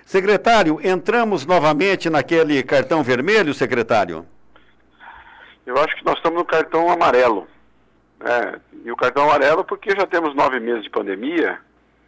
Secretário, entramos novamente naquele cartão vermelho, secretário? Eu acho que nós estamos no cartão amarelo. E o cartão amarelo porque já temos 9 meses de pandemia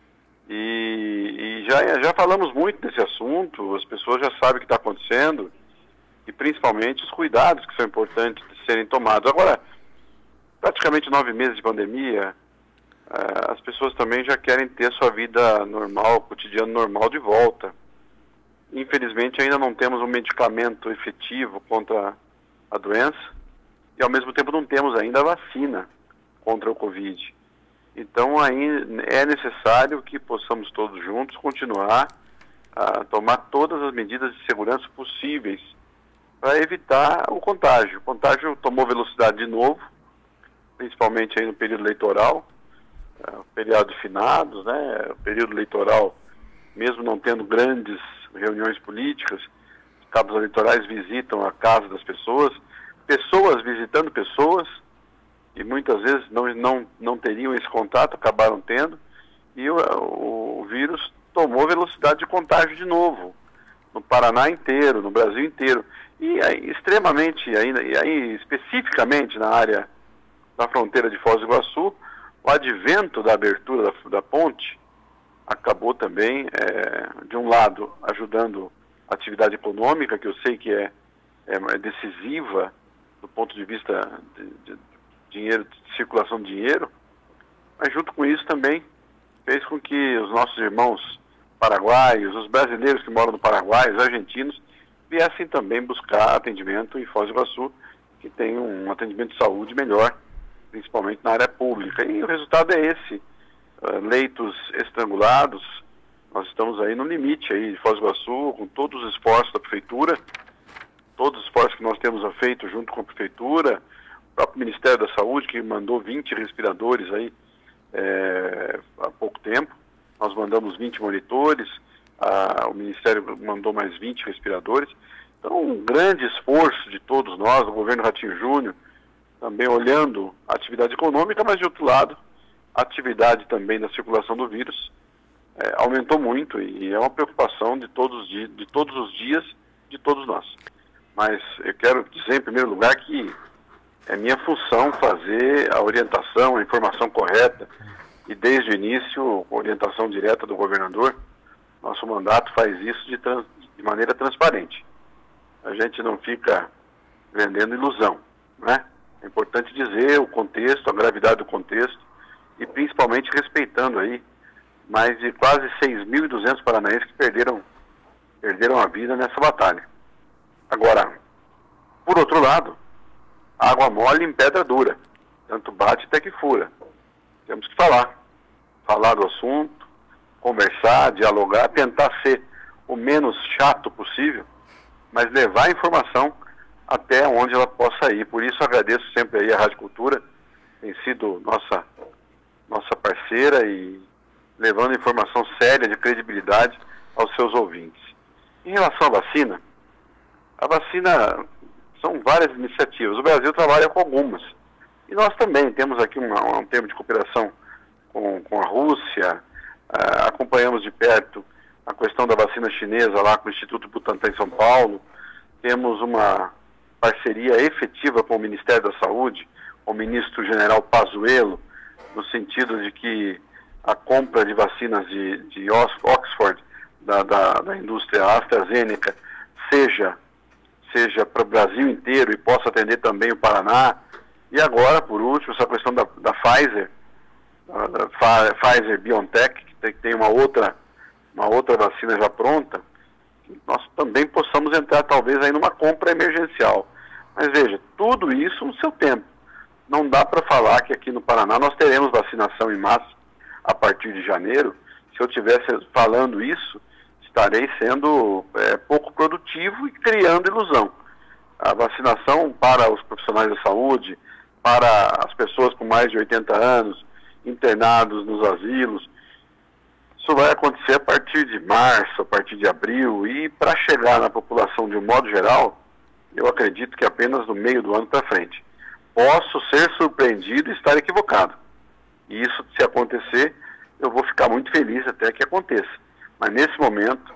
e já falamos muito desse assunto, as pessoas já sabem o que está acontecendo e principalmente os cuidados que são importantes de serem tomados. Agora, praticamente 9 meses de pandemia, as pessoas também já querem ter sua vida normal, cotidiano normal de volta. Infelizmente ainda não temos um medicamento efetivo contra a doença e ao mesmo tempo não temos ainda a vacina contra o Covid. Então aí é necessário que possamos todos juntos continuar a tomar todas as medidas de segurança possíveis para evitar o contágio. O contágio tomou velocidade de novo, principalmente aí no período eleitoral, o feriado de finados, né? O período eleitoral, mesmo não tendo grandes reuniões políticas, os cabos eleitorais visitam a casa das pessoas, pessoas visitando pessoas, e muitas vezes não teriam esse contato, acabaram tendo, e o vírus tomou velocidade de contágio de novo, no Paraná inteiro, no Brasil inteiro, e aí, especificamente na área da fronteira de Foz do Iguaçu, o advento da abertura da ponte acabou também, de um lado, ajudando a atividade econômica, que eu sei que é decisiva do ponto de vista de dinheiro, de circulação de dinheiro, mas junto com isso também fez com que os nossos irmãos paraguaios, os brasileiros que moram no Paraguai, os argentinos, viessem também buscar atendimento em Foz do Iguaçu, que tem um atendimento de saúde melhor, principalmente na área pública. E o resultado é esse. Leitos estrangulados, nós estamos aí no limite aí de Foz do Iguaçu, com todos os esforços da Prefeitura, todos os esforços que nós temos feito junto com a Prefeitura, o próprio Ministério da Saúde, que mandou 20 respiradores aí há pouco tempo, nós mandamos 20 monitores, o Ministério mandou mais 20 respiradores, então um grande esforço de todos nós, o governo Ratinho Júnior, também olhando a atividade econômica, mas de outro lado, a atividade também da circulação do vírus aumentou muito e é uma preocupação de todos os dias de todos nós. Mas eu quero dizer em primeiro lugar que é minha função fazer a orientação, a informação correta e desde o início, com orientação direta do governador, nosso mandato faz isso de maneira transparente. A gente não fica vendendo ilusão, né? É importante dizer o contexto, a gravidade do contexto e principalmente respeitando aí mais de quase 6.200 paranaenses que perderam a vida nessa batalha. Agora, por outro lado, água mole em pedra dura, tanto bate até que fura. Temos que falar do assunto, conversar, dialogar, tentar ser o menos chato possível, mas levar a informação até onde ela possa ir. Por isso agradeço sempre aí a Rádio Cultura, tem sido nossa parceira e levando informação séria, de credibilidade aos seus ouvintes. Em relação à vacina são várias iniciativas. O Brasil trabalha com algumas. E nós também temos aqui um termo de cooperação com a Rússia, acompanhamos de perto a questão da vacina chinesa lá com o Instituto Butantan em São Paulo, temos uma parceria efetiva com o Ministério da Saúde, com o ministro general Pazuello, no sentido de que a compra de vacinas de Oxford, da indústria AstraZeneca, seja para o Brasil inteiro e possa atender também o Paraná. E agora, por último, essa questão da Pfizer, da Pfizer-BioNTech, que tem uma outra vacina já pronta, que nós também possamos entrar talvez aí numa compra emergencial. Mas veja, tudo isso no seu tempo. Não dá para falar que aqui no Paraná nós teremos vacinação em massa a partir de janeiro. Se eu estivesse falando isso, estarei sendo pouco produtivo e criando ilusão. A vacinação para os profissionais da saúde, para as pessoas com mais de 80 anos, internados nos asilos, isso vai acontecer a partir de março, a partir de abril, e para chegar na população de um modo geral, eu acredito que apenas no meio do ano para frente. Posso ser surpreendido e estar equivocado. E isso, se acontecer, eu vou ficar muito feliz até que aconteça. Mas nesse momento,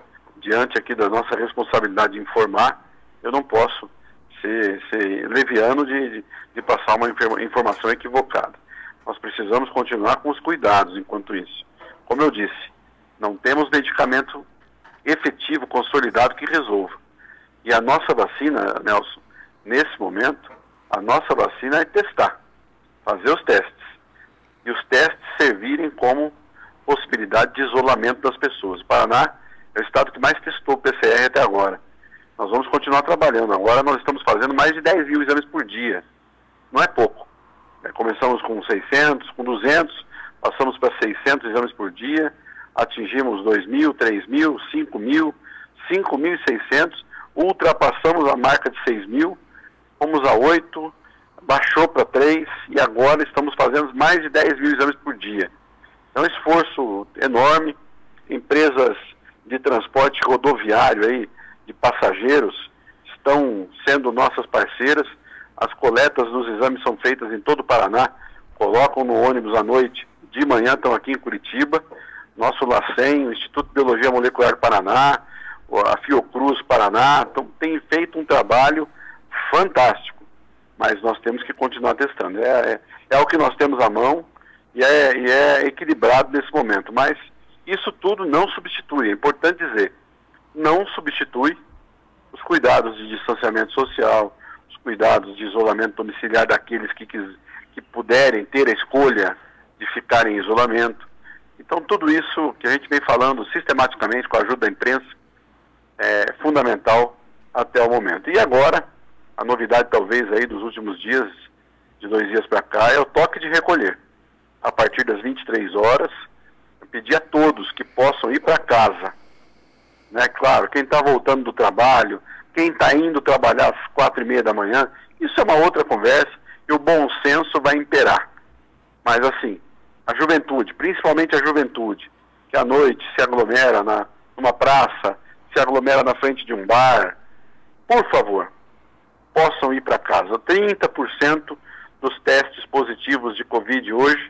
diante aqui da nossa responsabilidade de informar, eu não posso ser leviano de passar uma informação equivocada. Nós precisamos continuar com os cuidados enquanto isso. Como eu disse, não temos medicamento efetivo, consolidado que resolva. E a nossa vacina, Nelson, nesse momento, a nossa vacina é testar, fazer os testes. E os testes servirem como possibilidade de isolamento das pessoas. O Paraná é o estado que mais testou o PCR até agora. Nós vamos continuar trabalhando. Agora nós estamos fazendo mais de 10 mil exames por dia. Não é pouco. Começamos com 600, com 200, passamos para 600 exames por dia, atingimos 2.000, 3.000, 5.000, 5.600, ultrapassamos a marca de 6.000, fomos a 8, baixou para 3 e agora estamos fazendo mais de 10 mil exames por dia. É um esforço enorme. Empresas de transporte rodoviário aí, de passageiros, estão sendo nossas parceiras. As coletas dos exames são feitas em todo o Paraná, colocam no ônibus à noite, de manhã estão aqui em Curitiba. Nosso LACEN, o Instituto de Biologia Molecular do Paraná, a Fiocruz Paraná, tem feito um trabalho fantástico, mas nós temos que continuar testando. É o que nós temos à mão e é equilibrado nesse momento, mas isso tudo não substitui, é importante dizer, não substitui os cuidados de distanciamento social, os cuidados de isolamento domiciliar daqueles que puderem ter a escolha de ficar em isolamento. Então tudo isso que a gente vem falando sistematicamente com a ajuda da imprensa é fundamental até o momento. E agora, a novidade talvez aí dos últimos dias, de 2 dias para cá, é o toque de recolher. A partir das 23 horas, eu pedi a todos que possam ir para casa. Né? Claro, quem está voltando do trabalho, quem está indo trabalhar às 4h30 da manhã, isso é uma outra conversa e o bom senso vai imperar. Mas assim, a juventude, principalmente a juventude, que à noite se aglomera numa praça, se aglomera na frente de um bar, por favor, possam ir para casa. 30% dos testes positivos de Covid hoje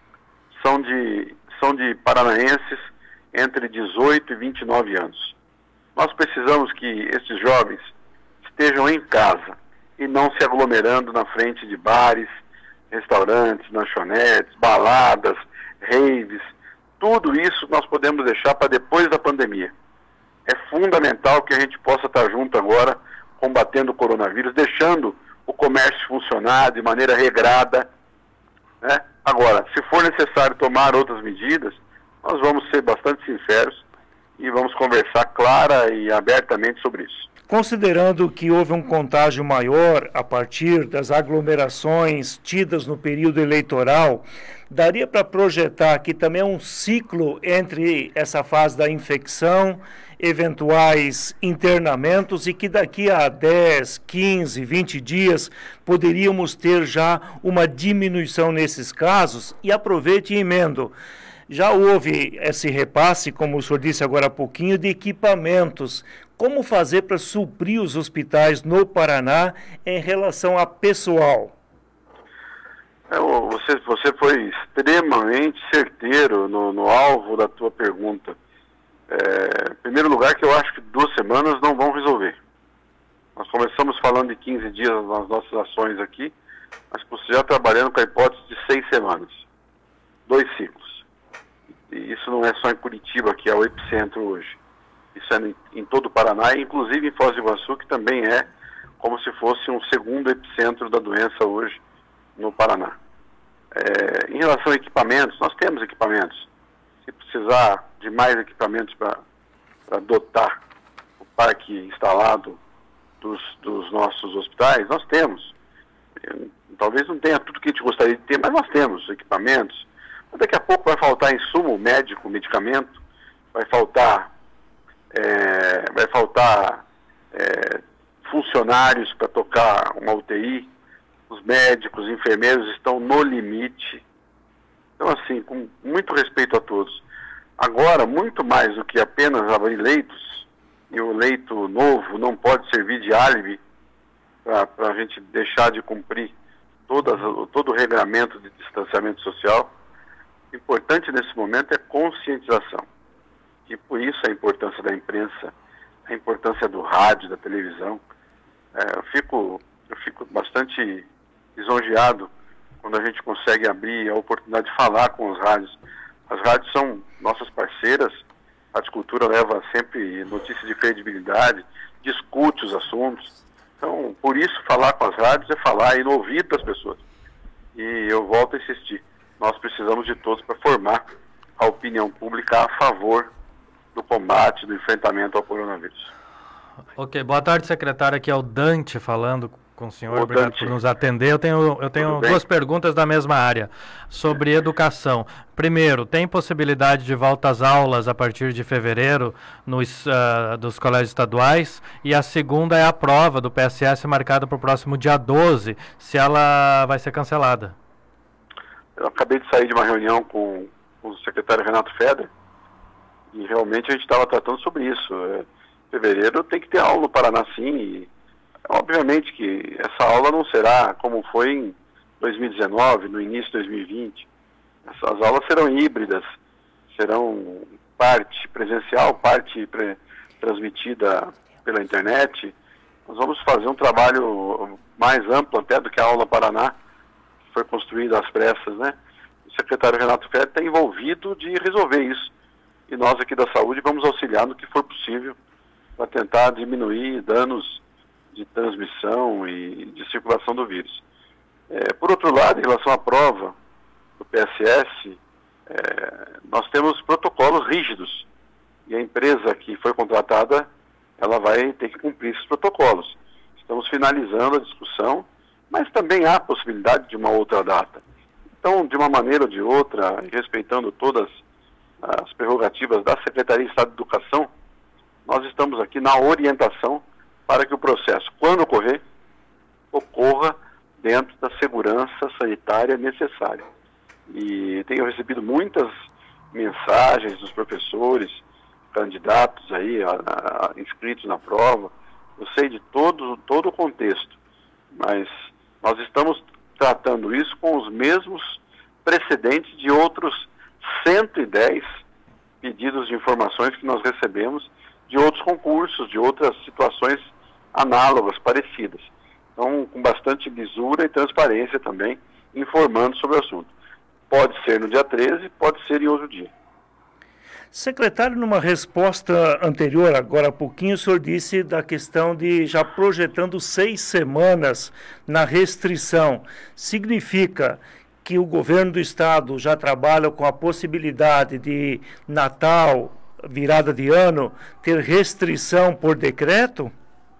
são de paranaenses entre 18 e 29 anos. Nós precisamos que esses jovens estejam em casa e não se aglomerando na frente de bares, restaurantes, lanchonetes, baladas, raves. Tudo isso nós podemos deixar para depois da pandemia. É fundamental que a gente possa estar junto agora, combatendo o coronavírus, deixando o comércio funcionar de maneira regrada, né? Agora, se for necessário tomar outras medidas, nós vamos ser bastante sinceros e vamos conversar clara e abertamente sobre isso. Considerando que houve um contágio maior a partir das aglomerações tidas no período eleitoral, daria para projetar que também é um ciclo entre essa fase da infecção, eventuais internamentos e que daqui a 10, 15, 20 dias poderíamos ter já uma diminuição nesses casos? E aproveite e emendo. Já houve esse repasse, como o senhor disse agora há pouquinho, de equipamentos. Como fazer para suprir os hospitais no Paraná em relação a pessoal? Você foi extremamente certeiro no alvo da tua pergunta. Em primeiro lugar, que eu acho que 2 semanas não vão resolver. Nós começamos falando de 15 dias nas nossas ações aqui, mas você já trabalhando com a hipótese de 6 semanas. 2 ciclos. E isso não é só em Curitiba, que é o epicentro hoje. Isso é em todo o Paraná, inclusive em Foz do Iguaçu, que também é como se fosse um segundo epicentro da doença hoje no Paraná. Em relação a equipamentos, nós temos equipamentos. Se precisar de mais equipamentos para dotar o parque instalado dos nossos hospitais, nós temos. Talvez não tenha tudo que a gente gostaria de ter, mas nós temos equipamentos. Mas daqui a pouco vai faltar insumo médico, medicamento, vai faltar funcionários para tocar uma UTI, os médicos, os enfermeiros estão no limite. Então, assim, com muito respeito a todos. Agora, muito mais do que apenas abrir leitos, e o leito novo não pode servir de álibi para a gente deixar de cumprir todo o regramento de distanciamento social. O importante nesse momento é conscientização. E por isso a importância da imprensa rádio, da televisão. Eu fico bastante lisonjeado quando a gente consegue abrir a oportunidade de falar com as rádios. As rádios são nossas parceiras, a Rádio Cultura leva sempre notícias de credibilidade, discute os assuntos. Então, por isso, falar com as rádios é falar e no ouvido das pessoas. E eu volto a insistir, nós precisamos de todos para formar a opinião pública a favor do combate, do enfrentamento ao coronavírus. Ok, boa tarde, secretário. Aqui é o Dante falando com o senhor. Obrigado por nos atender. Eu tenho duas perguntas da mesma área, sobre educação. Primeiro, tem possibilidade de volta às aulas a partir de fevereiro dos colégios estaduais? E a segunda é a prova do PSS marcada para o próximo dia 12, se ela vai ser cancelada. Eu acabei de sair de uma reunião com o secretário Renato Feder e realmente a gente estava tratando sobre isso. Fevereiro tem que ter aula no Paraná, sim, e obviamente que essa aula não será como foi em 2019, no início de 2020. Essas aulas serão híbridas, serão parte presencial, parte transmitida pela internet. Nós vamos fazer um trabalho mais amplo até do que a aula Paraná, que foi construída às pressas, né? O secretário Renato Feder está envolvido de resolver isso. E nós aqui da saúde vamos auxiliar no que for possível para tentar diminuir danos de transmissão e de circulação do vírus. Por outro lado, em relação à prova do PSS, nós temos protocolos rígidos e a empresa que foi contratada, ela vai ter que cumprir esses protocolos. Estamos finalizando a discussão, mas também há possibilidade de uma outra data. Então, de uma maneira ou de outra, respeitando todas as prerrogativas da Secretaria de Estado de Educação, nós estamos aqui na orientação para que o processo, quando ocorrer, ocorra dentro da segurança sanitária necessária. E tenho recebido muitas mensagens dos professores, candidatos aí, inscritos na prova. Eu sei de todo o contexto, mas nós estamos tratando isso com os mesmos precedentes de outros 110 pedidos de informações que nós recebemos de outros concursos, de outras situações análogas, parecidas. Então, com bastante lisura e transparência também, informando sobre o assunto. Pode ser no dia 13, pode ser em outro dia. Secretário, numa resposta anterior, agora há pouquinho, o senhor disse da questão de já projetando 6 semanas na restrição. Significa que o governo do estado já trabalha com a possibilidade de Natal, virada de ano, ter restrição por decreto?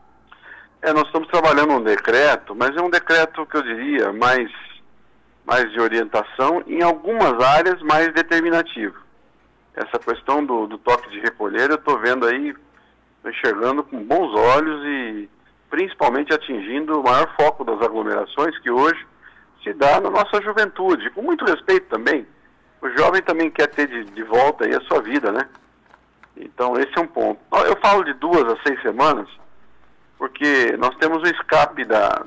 Nós estamos trabalhando um decreto, mas é um decreto que eu diria mais de orientação, em algumas áreas mais determinativo. Essa questão do toque de recolher, eu estou vendo aí, enxergando com bons olhos e principalmente atingindo o maior foco das aglomerações que hoje se dá na nossa juventude, com muito respeito também. O jovem também quer ter de volta aí a sua vida, né? Então esse é um ponto. Eu falo de 2 a 6 semanas, porque nós temos o escape da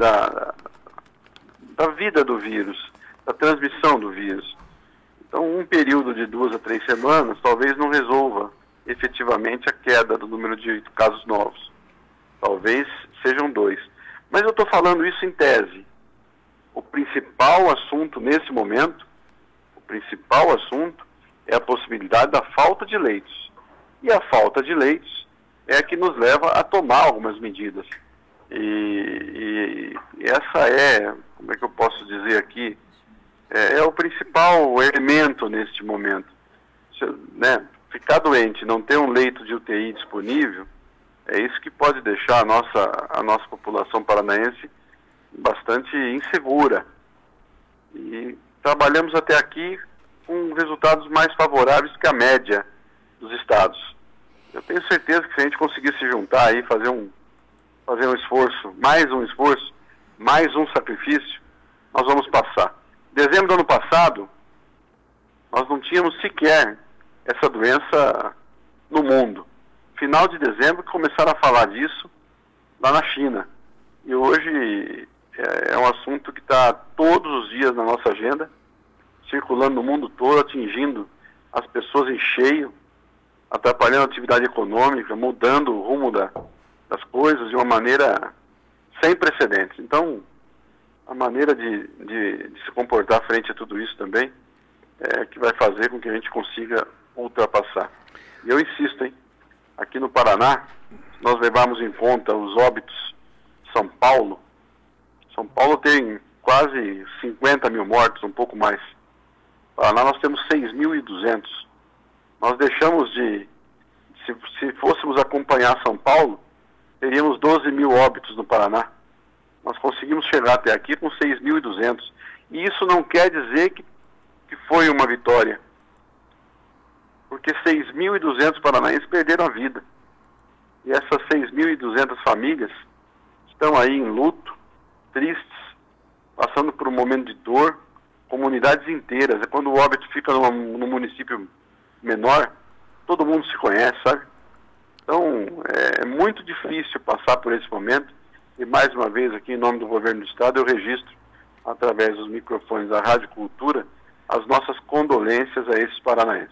vida do vírus, da transmissão do vírus. Então um período de 2 a 3 semanas talvez não resolva efetivamente a queda do número de casos novos. Talvez sejam 2. Mas eu estou falando isso em tese. O principal assunto nesse momento, é a possibilidade da falta de leitos. E a falta de leitos é a que nos leva a tomar algumas medidas. E essa como é que eu posso dizer aqui, é o principal elemento neste momento. Ficar doente, não ter um leito de UTI disponível, é isso que pode deixar a nossa população paranaense bastante insegura. E trabalhamos até aqui com resultados mais favoráveis que a média dos estados. Eu tenho certeza que se a gente conseguir se juntar aí, fazer um esforço, mais um sacrifício, nós vamos passar. Dezembro do ano passado, nós não tínhamos sequer essa doença no mundo. Final de dezembro começaram a falar disso lá na China. E hoje é um assunto que está todos os dias na nossa agenda, circulando no mundo todo, atingindo as pessoas em cheio, atrapalhando a atividade econômica, mudando o rumo das coisas de uma maneira sem precedentes. Então, a maneira de se comportar frente a tudo isso também é que vai fazer com que a gente consiga ultrapassar. E eu insisto, hein? Aqui no Paraná, se nós levarmos em conta os óbitos de São Paulo tem quase 50 mil mortos, um pouco mais. No Paraná nós temos 6.200. Nós deixamos se fôssemos acompanhar São Paulo, teríamos 12 mil óbitos no Paraná. Nós conseguimos chegar até aqui com 6.200. E isso não quer dizer que foi uma vitória. Porque 6.200 paranaenses perderam a vida. E essas 6.200 famílias estão aí em luto, tristes, passando por um momento de dor, comunidades inteiras. É quando o óbito fica num município menor, todo mundo se conhece, sabe? Então, é muito difícil passar por esse momento. E mais uma vez, aqui em nome do governo do estado, eu registro, através dos microfones da Rádio Cultura, as nossas condolências a esses paranaenses.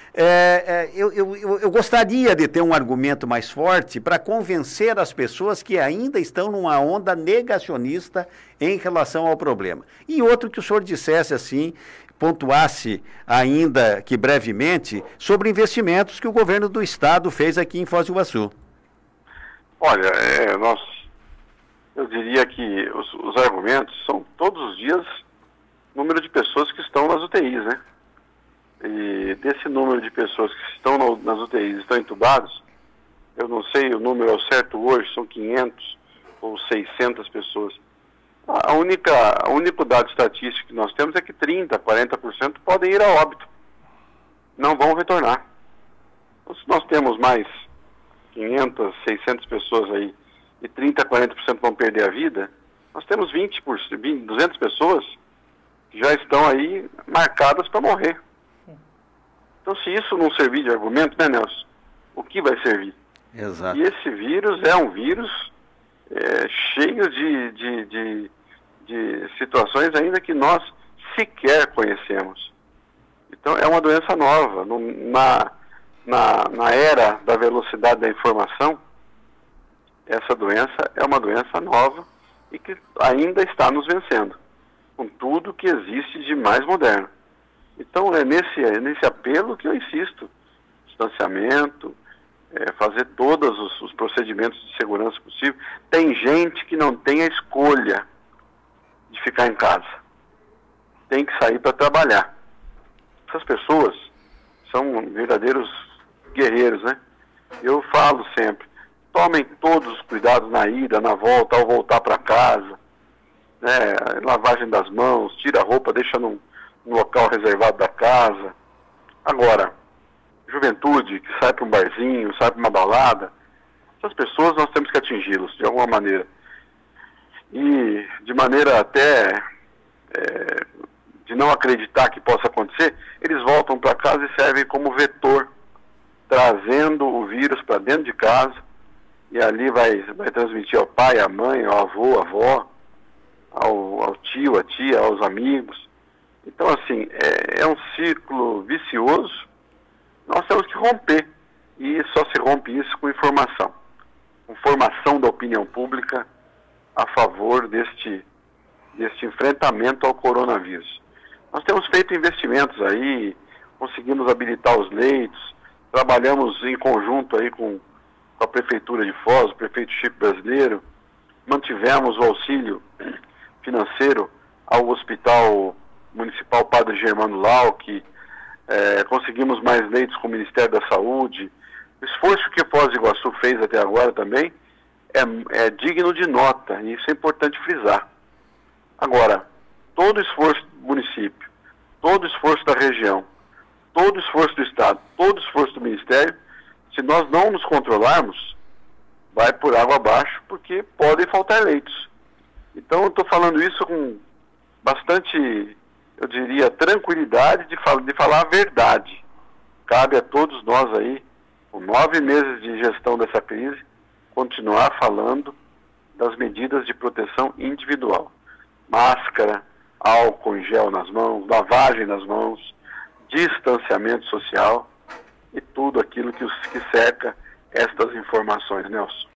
Eu gostaria de ter um argumento mais forte para convencer as pessoas que ainda estão numa onda negacionista em relação ao problema. E outro que o senhor dissesse assim, pontuasse ainda que brevemente, sobre investimentos que o governo do estado fez aqui em Foz do Iguaçu. Olha, eu diria que os argumentos são todos os dias o número de pessoas que estão nas UTIs, né? E desse número de pessoas que estão nas UTIs, estão entubados, eu não sei o número ao certo hoje, são 500 ou 600 pessoas. O único dado estatístico que nós temos é que 30%, 40% podem ir a óbito. Não vão retornar. Então, se nós temos mais 500, 600 pessoas aí e 30%, 40% vão perder a vida, nós temos 200 pessoas que já estão aí marcadas para morrer. Então, se isso não servir de argumento, né, Nelson? O que vai servir? Exato. E esse vírus é um vírus cheio de situações ainda que nós sequer conhecemos. Então, é uma doença nova. Na era da velocidade da informação, essa doença é uma doença nova e que ainda está nos vencendo, com tudo que existe de mais moderno. Então, é nesse apelo que eu insisto. Distanciamento, fazer todos os procedimentos de segurança possível. Tem gente que não tem a escolha de ficar em casa. Tem que sair para trabalhar. Essas pessoas são verdadeiros guerreiros, né? Eu falo sempre, tomem todos os cuidados na ida, na volta, ao voltar para casa, né? Lavagem das mãos, tira a roupa, deixa no local reservado da casa. Agora, juventude que sai para um barzinho, sai para uma balada, essas pessoas nós temos que atingi-los de alguma maneira. E de maneira até de não acreditar que possa acontecer, eles voltam para casa e servem como vetor, trazendo o vírus para dentro de casa, e ali vai transmitir ao pai, à mãe, ao avô, à avó, ao tio, à tia, aos amigos. Então, assim, é um ciclo vicioso. Nós temos que romper, e só se rompe isso com informação. Com formação da opinião pública a favor deste enfrentamento ao coronavírus. Nós temos feito investimentos aí, conseguimos habilitar os leitos, trabalhamos em conjunto aí com a Prefeitura de Foz, o prefeito Chico Brasileiro, mantivemos o auxílio financeiro ao Hospital Municipal Padre Germano Lauck, conseguimos mais leitos com o Ministério da Saúde. O esforço que Foz do Iguaçu fez até agora também é digno de nota, e isso é importante frisar. Agora, todo esforço do município, todo esforço da região, todo esforço do Estado, todo esforço do Ministério, se nós não nos controlarmos, vai por água abaixo, porque podem faltar leitos. Então, eu estou falando isso com bastante, eu diria, tranquilidade de falar a verdade. Cabe a todos nós aí, com 9 meses de gestão dessa crise, continuar falando das medidas de proteção individual. Máscara, álcool em gel nas mãos, lavagem nas mãos, distanciamento social e tudo aquilo que cerca estas informações, Nelson.